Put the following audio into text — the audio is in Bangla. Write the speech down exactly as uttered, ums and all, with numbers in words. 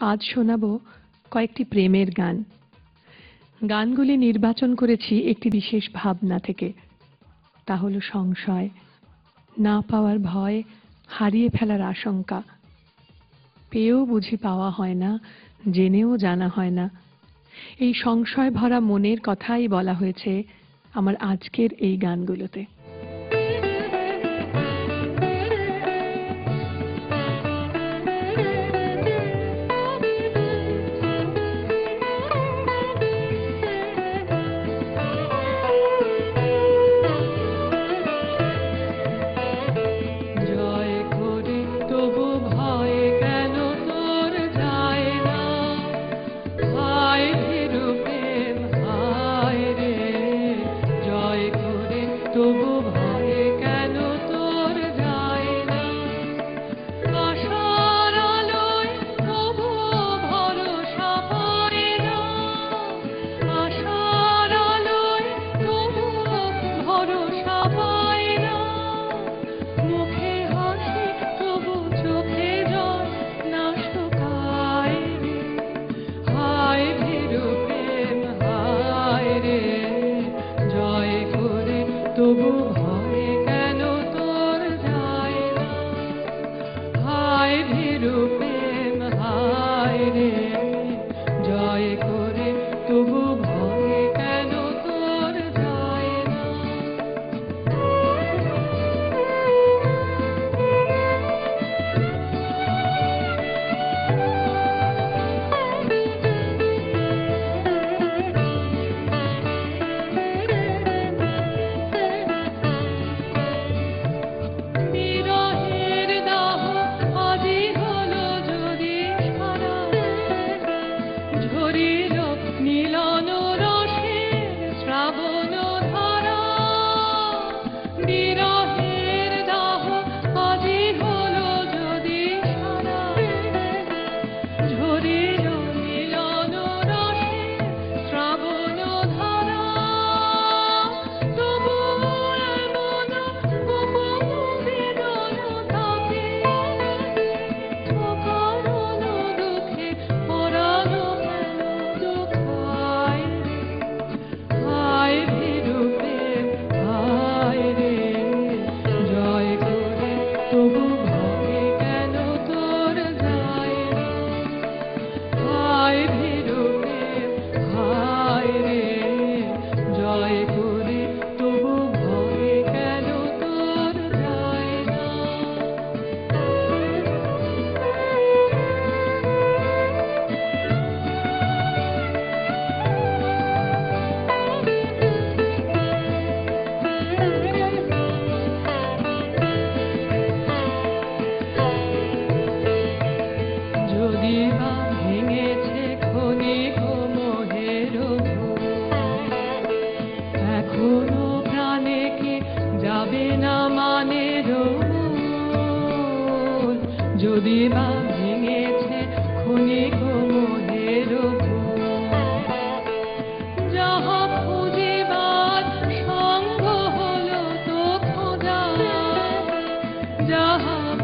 আজ শোনাব কয়েকটি প্রেমের গান। গানগুলি নির্বাচন করেছি একটি বিশেষ ভাবনা থেকে, তা হলো সংশয়, না পাওয়ার ভয়, হারিয়ে ফেলার আশঙ্কা। পেয়েও বুঝি পাওয়া হয় না, জেনেও জানা হয় না। এই সংশয় ভরা মনের কথাই বলা হয়েছে আমার আজকের এই গানগুলোতে। যদি বা ভেঙেছে ক্ষণিক মোহের যাহা খুঁজিবার সঙ্গ হলো তো খোঁজা, যাহা